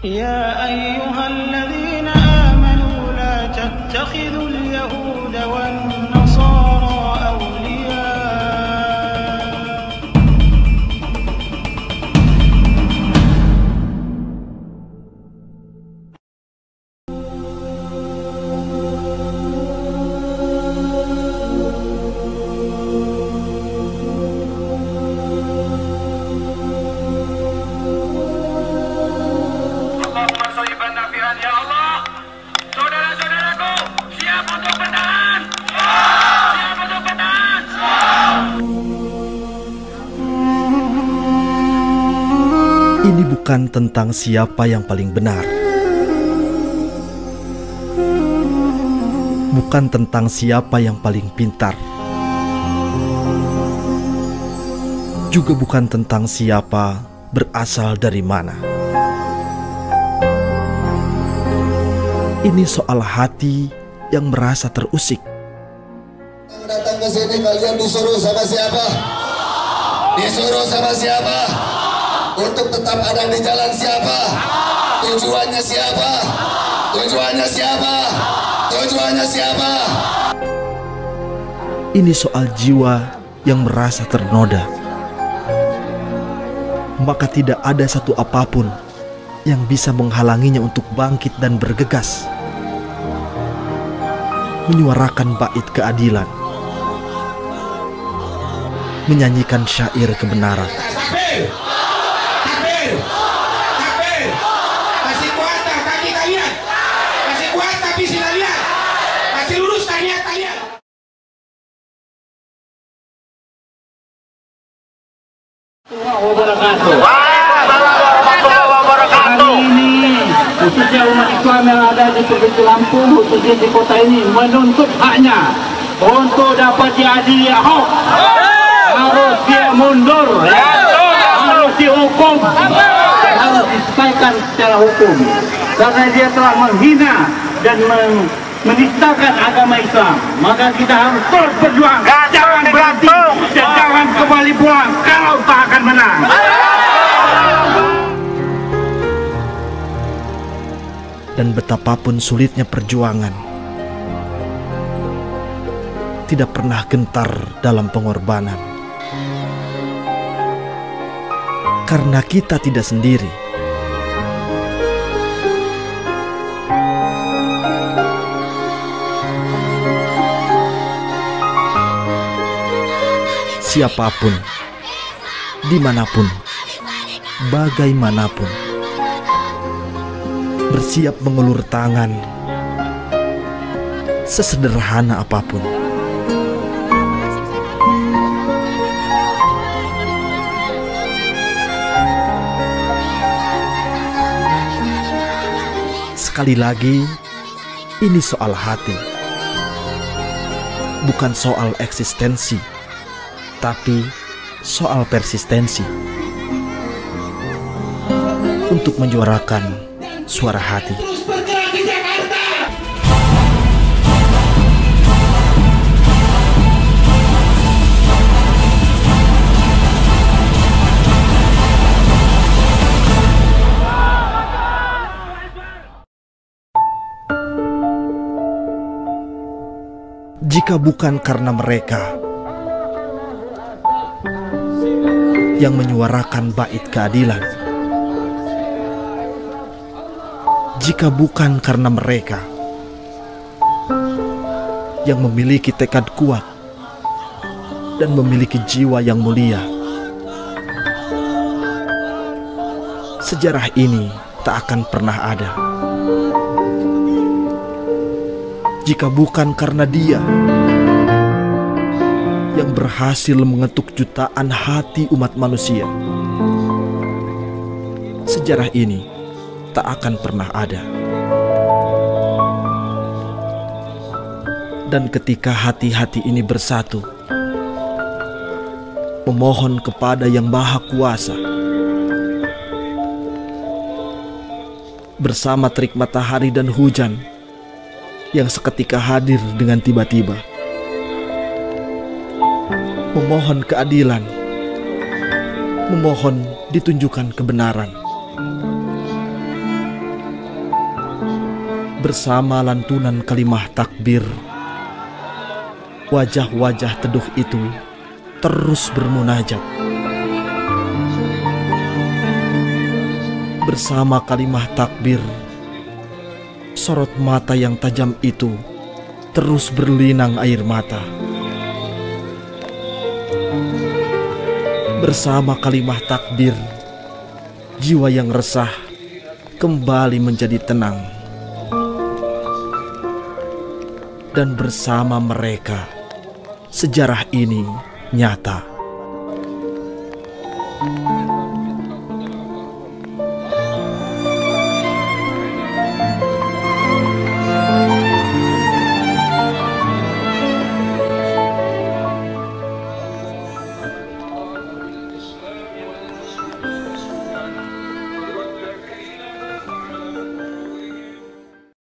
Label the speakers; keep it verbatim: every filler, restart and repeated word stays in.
Speaker 1: يا أيها الذين آمنوا لا تتخذوا اليهود والنصارى أولياء
Speaker 2: Ini bukan tentang siapa yang paling benar, bukan tentang siapa yang paling pintar, juga bukan tentang siapa berasal dari mana. Ini soal hati yang merasa terusik.
Speaker 3: Datang ke sini kalian disuruh sama siapa? Disuruh sama siapa? Untuk tetap ada di jalan siapa? Tujuannya siapa? Tujuannya siapa? Tujuannya siapa?
Speaker 2: Ini soal jiwa yang merasa ternoda. Maka tidak ada satu apapun yang bisa menghalanginya untuk bangkit dan bergegas, menyuarakan bait keadilan, menyanyikan syair kebenaran.
Speaker 4: Takbir! Takbir! Takbir! Kasih kuat kaki kalian! Kasih kuat tapi sila lihat! Kasih lurus niat kalian!
Speaker 5: Hari ini khususnya umat Islam yang ada di Provinsi Lampung, khususnya di kota ini, menuntut haknya untuk dapat diadili Ahok. Harus dia mundur, ya. Harus dihukum, harus diselesaikan secara hukum, karena dia telah menghina dan men menistakan agama Islam. Maka kita harus terus berjuang, jangan berhenti dan jangan kembali pulang kalau tak akan menang.
Speaker 2: Dan betapapun sulitnya perjuangan, tidak pernah gentar dalam pengorbanan. Karena kita tidak sendiri. Siapapun, dimanapun, bagaimanapun, bersiap mengulur tangan, sesederhana apapun. Sekali lagi, ini soal hati, bukan soal eksistensi, tapi soal persistensi untuk menyuarakan suara hati.
Speaker 4: Terus bergerak di Jakarta!
Speaker 2: Jika bukan karena mereka yang menyuarakan bait keadilan, jika bukan karena mereka yang memiliki tekad kuat dan memiliki jiwa yang mulia, sejarah ini tak akan pernah ada. Jika bukan karena dia yang berhasil mengetuk jutaan hati umat manusia, sejarah ini tak akan pernah ada. Dan ketika hati-hati ini bersatu, memohon kepada Yang Maha Kuasa, bersama terik matahari dan hujan yang seketika hadir dengan tiba-tiba, memohon keadilan, memohon ditunjukkan kebenaran, Bersama lantunan kalimah takbir, wajah-wajah teduh itu terus bermunajat. Bersama kalimah takbir, sorot mata yang tajam itu terus berlinang air mata. Bersama kalimah takbir, jiwa yang resah kembali menjadi tenang. Dan bersama mereka, sejarah ini nyata.